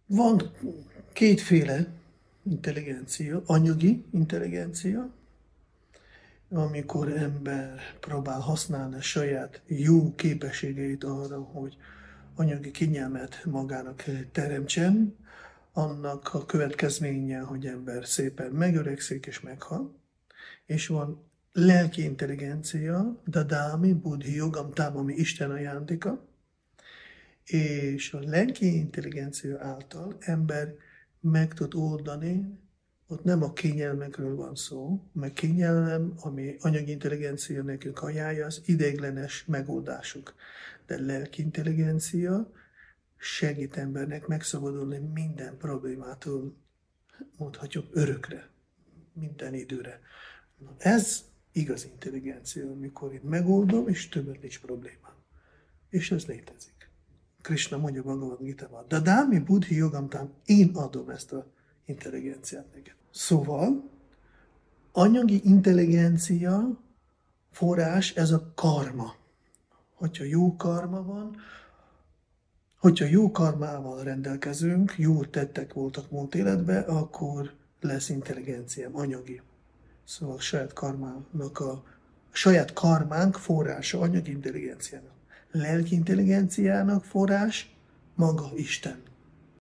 Van kétféle intelligencia, anyagi intelligencia, amikor ember próbál használni a saját jó képességeit arra, hogy anyagi kényelmet magának teremtsen, annak a következménye, hogy ember szépen megöregszik és meghal. És van lelki intelligencia, Dadami, Buddhi Yogam Tam, ami Isten ajándéka, és a lelki intelligencia által ember meg tud oldani, ott nem a kényelmekről van szó, mert kényelem, ami anyagi intelligencia nekünk ajánlja, az ideiglenes megoldásuk. De lelki intelligencia segít embernek megszabadulni minden problémától, mondhatjuk örökre, minden időre. Ez igaz intelligencia, amikor én megoldom, és többet nincs problémám. És ez létezik. Krishna mondja Bhagavad Gita-ban, Dadami Buddhi Yogam Tam, én adom ezt az intelligenciát neked. Szóval, anyagi intelligencia forrás, ez a karma. Hogyha jó karma van, hogyha jó karmával rendelkezünk, jó tettek voltak múlt életben, akkor lesz intelligenciám, anyagi. Szóval saját karmánk forrása anyagi intelligenciának. Lelki intelligenciának forrás maga Isten.